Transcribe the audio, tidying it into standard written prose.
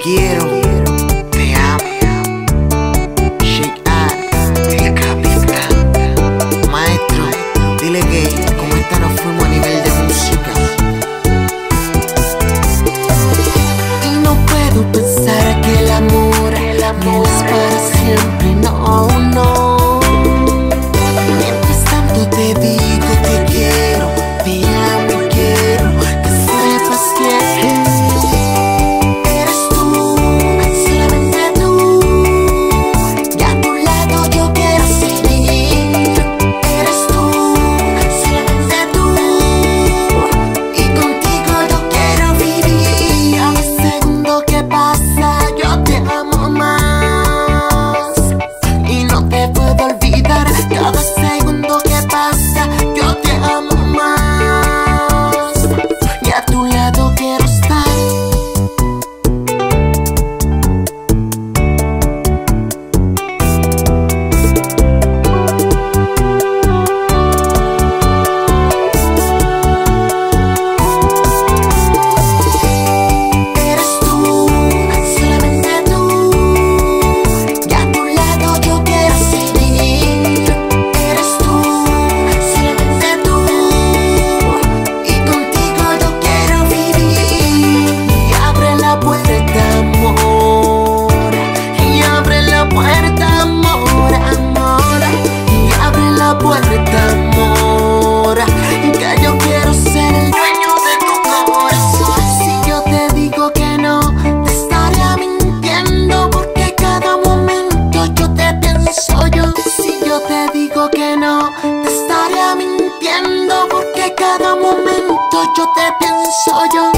quiero, te amo. Shake el Capitán. Maestro, dile que con esta nos fuimos a nivel de música. Y no puedo pensar que el amor no es para siempre, no, no. Mientras tanto te digo te quiero, te amo y quiero que sepas que eres tú, solamente tú. Y a tu lado yo quiero seguir. Eres tú, solamente tú. Y contigo yo quiero vivir. Cada segundo que pasa yo te amo más. Y no te puedo olvidar. Cada segundo que pasa yo te amo más. Y a tu lado quiero estar. Eres tú, solamente tú. Y a tu lado yo quiero seguir. Eres tú, solamente tú. Y contigo yo quiero vivir. Y abre la puerta, amor. Y abre la puerta, amor, amor. Y abre la puerta, amor. Que yo quiero ser el dueño de tu corazón. Si yo te digo que no, te estaría mintiendo, porque cada momento yo te pienso yo. Si yo te digo que no, te estaría mintiendo, porque cada momento yo te pienso yo.